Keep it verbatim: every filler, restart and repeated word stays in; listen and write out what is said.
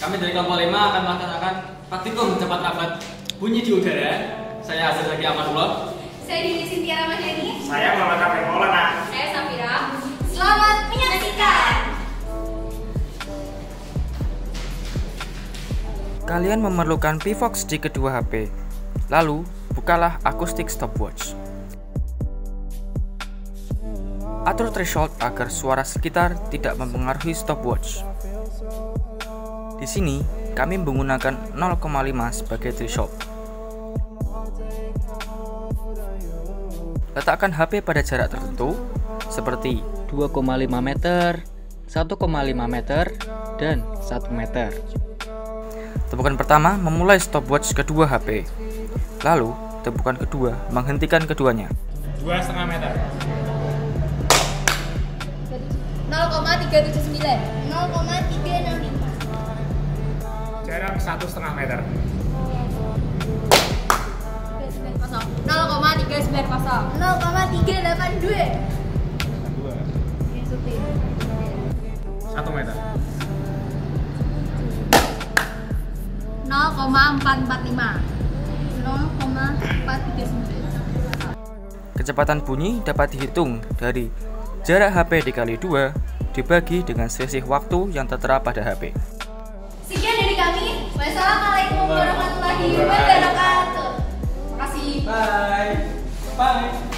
Kami dari kelompok lima akan melaksanakan praktikum cepat rapat bunyi di udara. Saya Azhar Zaki Amanullah. Saya Dini Sintia Ramadhani. Saya Muhammad Rafi Maulana. Saya Safira. Selamat menyaksikan. Kalian memerlukan Pivox di kedua H P. Lalu, bukalah akustik stopwatch. Atur threshold agar suara sekitar tidak mempengaruhi stopwatch. Di sini, kami menggunakan nol koma lima sebagai threshold. Letakkan H P pada jarak tertentu, seperti dua koma lima meter, satu koma lima meter, dan satu meter. Tepukan pertama memulai stopwatch kedua H P. Lalu, tepukan kedua menghentikan keduanya. Dua setengah meter. nol koma tiga tujuh sembilan. nol koma tiga enam lima. Jarak satu setengah meter. nol koma tiga sembilan nol. nol koma tiga delapan dua. Dua. Suti. Satu meter. nol koma empat empat lima. nol koma empat tiga sembilan. Kecepatan bunyi dapat dihitung dari jarak H P dikali dua dibagi dengan selisih waktu yang tertera pada H P. Sekian dari kami. Wassalamualaikum warahmatullahi wabarakatuh. Terima kasih. Bye. Bye.